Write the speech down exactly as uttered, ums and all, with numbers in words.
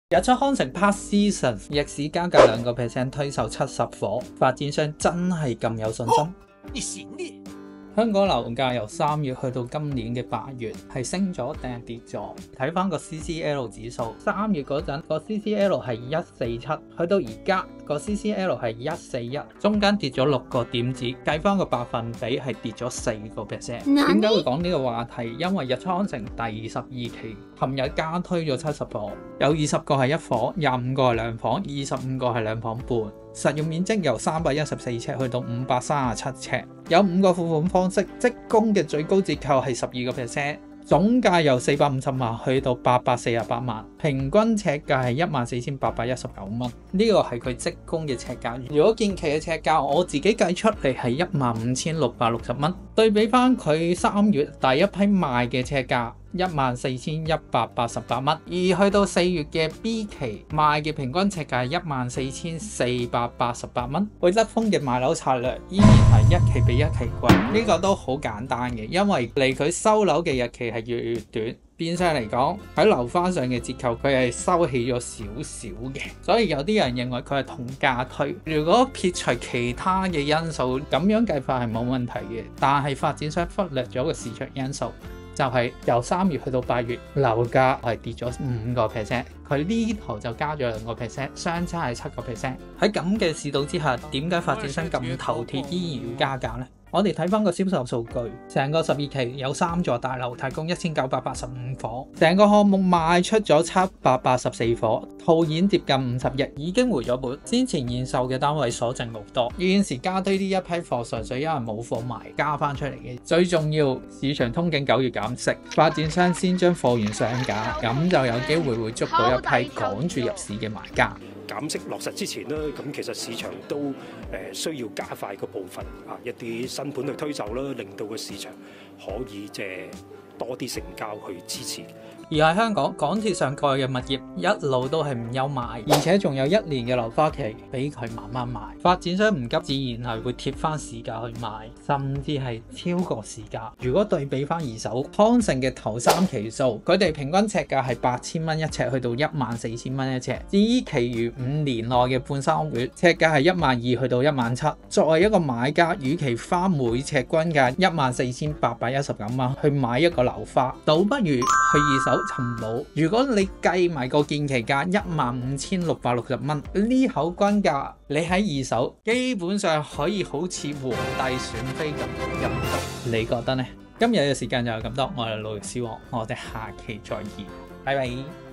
日出康城 Park Seasons 逆市加價兩個 percent 推售七十伙，發展商真係咁有信心？ 哦、你行你香港樓價由三月去到今年嘅八月係升咗定係跌咗？睇翻個 C C L 指數，三月嗰陣個 C C L 係一四七，去到而家個 C C L 係一四一，中間跌咗六個點子，計翻個百分比係跌咗四個 percent。點解會講呢個話題？因為日出康城第十二期琴日加推咗七十伙，有二十個係一伙，廿五個係兩房，二十五個係兩房半。實用面積由三百一十四尺去到五百三十七尺，有五個付款方式，即供嘅最高折扣係十二個 percent， 總價由四百五十萬去到八百四十八萬，平均尺價係一萬四千八百一十九蚊。呢個係佢即供嘅尺價。如果建期嘅尺價，我自己計出嚟係一萬五千六百六十蚊，對比翻佢三月第一批賣嘅尺價一萬四千一百八十八蚊，而去到四月嘅 B 期賣嘅平均尺價係一萬四千四百八十八蚊。會德豐嘅賣樓策略依然係一期比一期貴，呢個都好簡單嘅，因為離佢收樓嘅日期係越嚟越短，變相嚟講喺樓花上嘅折扣佢係收起咗少少嘅，所以有啲人認為佢係同價推。如果撇除其他嘅因素，咁樣計法係冇問題嘅，但係發展商忽略咗個市場因素。就係由三月去到八月，樓價係跌咗五個 percent， 佢呢頭就加咗兩個 percent， 相差係七個 percent。喺咁嘅市道之下，點解發展商咁頭鐵依然要加價呢？我哋睇翻個銷售數據，成個十二期有三座大樓提供一千九百八十五伙，成個項目賣出咗七百八十四伙，套現接近五十億，已經回咗本。先前現售嘅單位所剩無多，現時加推呢一批貨純粹因為冇貨賣加翻出嚟嘅。最重要，市場通警九月減息，發展商先將貨源上架，咁就有機會會捉到一批趕住入市嘅買家。 減息落實之前咧，咁其實市場都誒需要加快個步伐啊，一啲新盤去推售啦，令到個市場可以即係多啲成交去支持。 而喺香港，港鐵上蓋嘅物業一路都係唔憂賣，而且仲有一年嘅樓花期俾佢慢慢賣。發展商唔急，自然係會貼翻市價去賣，甚至係超過市價。如果對比翻二手康城嘅頭三期數，佢哋平均尺價係八千蚊一尺，去到一萬四千蚊一尺。至於其餘五年內嘅半山屋苑，尺價係一萬二去到一萬七。作為一個買家，與其花每尺均價一萬四千八百一十九蚊去買一個樓花，倒不如去二手尋寶。如果你計埋個建期價一萬五千六百六十蚊，呢口均價你喺二手基本上可以好似皇帝選妃咁入得，你覺得呢？今日嘅時間就係咁多，我係路易斯王，我哋下期再見，拜拜。